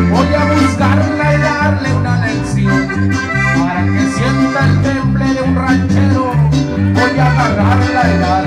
Voy a buscarla y darle una lección para que sienta el temple de un ranchero. Voy a agarrarla y darle